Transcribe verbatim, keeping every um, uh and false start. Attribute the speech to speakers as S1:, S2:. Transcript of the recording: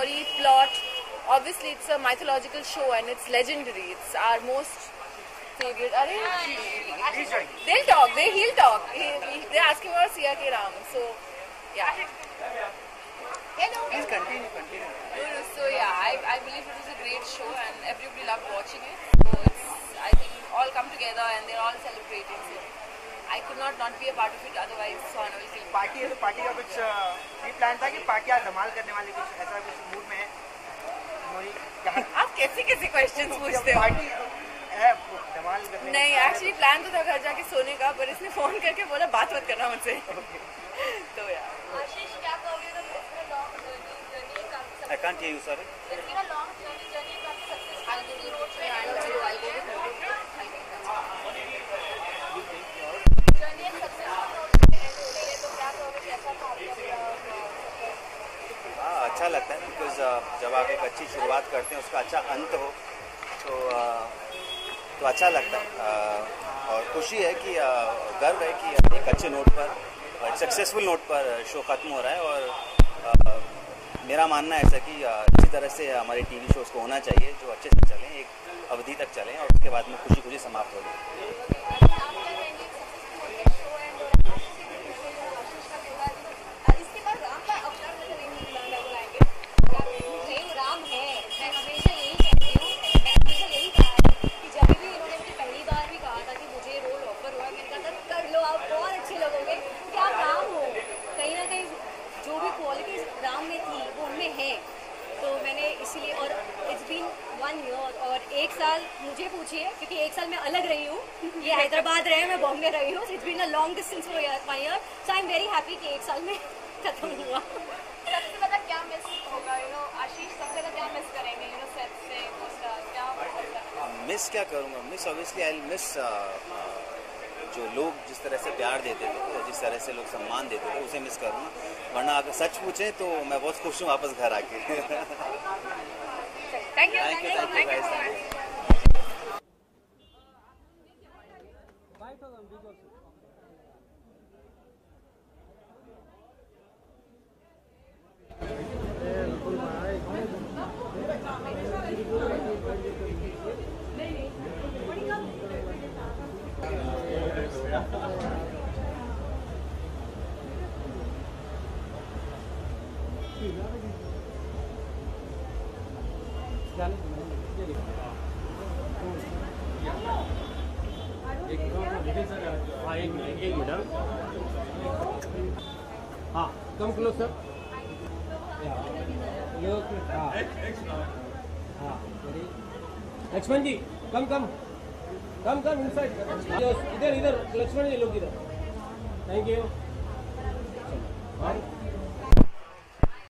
S1: story, plot. Obviously, it's a mythological show and it's legendary. It's our most favorite. Are they'll talk. They he'll talk. He, he, they're asking about C R K Ram. So, yeah. Hello.
S2: Please continue, continue.
S1: So yeah, I I believe it was a great show and everybody loved watching it. So it's I think all come together and they're all celebrating. So I could not not be a part of it. Otherwise, Suhana will feel.
S2: Party है तो party का कुछ ये plan था कि party आज धमाल करने वाली कुछ ऐसा कुछ मूड में है?
S1: आप कैसे कैसे क्वेश्चंस पूछते हो?
S2: पार्टी है धमाल करने
S1: नहीं, एक्चुअली प्लान तो था घर जाके सोने का, पर इसने फोन करके बोला बात मत करना मुझसे। तो यार
S3: आशीष क्या कहोगे तो इसमें लॉन्ग जर्नी जर्नी काफी
S4: I can't hear you, sorry.
S3: It's been a long journey, journey काफी सक्सेसफुल रही है। रोड पे आए हो आई गो जर्नी एक सक्सेसफुल रोड पे एंड हो रही है, तो क्या कहोगे कैसा था आपका?
S4: हाँ, अच्छा लगता है बिकॉज जब आप एक अच्छी शुरुआत करते हैं उसका अच्छा अंत हो तो तो अच्छा लगता है और खुशी है कि गर्व है कि एक अच्छे नोट पर एक सक्सेसफुल नोट पर शो खत्म हो रहा है और मेरा मानना है ऐसा कि इसी तरह से हमारे टीवी शोज को होना चाहिए जो अच्छे से चलें, एक अवधि तक चलें और उसके बाद में खुशी खुशी समाप्त हो जाए।
S3: राम में थी वो उनमें है, तो मैंने इसीलिए और इट्स बीन वन ईयर और एक साल मुझे पूछिए क्योंकि एक साल मैं अलग रही हूँ, ये हैदराबाद रहे मैं बॉम्बे रही हूँ, it's been a long distance for one year, so I am very happy कि एक साल में खत्म हुआ।
S1: सबसे ज़्यादा क्या मिस होगा, यू नो आशीष सबसे ज़्यादा क्या मिस करेंगे, यू नो सेट से क्या
S4: मिस क्या करूँगा, मिस ऑब्वियसली आई मिस जो लोग जिस तरह से प्यार देते थे, जिस तरह से लोग सम्मान देते थे उसे मिस करूँगा, वरना अगर सच पूछें तो मैं बहुत खुश हूँ वापस घर आके।
S1: Thank you
S4: thank you thank you guys.
S5: हाँ, come close sir. Lakshman ji come come come come inside, इधर इधर लक्ष्मण जी लोग इधर, थैंक यू।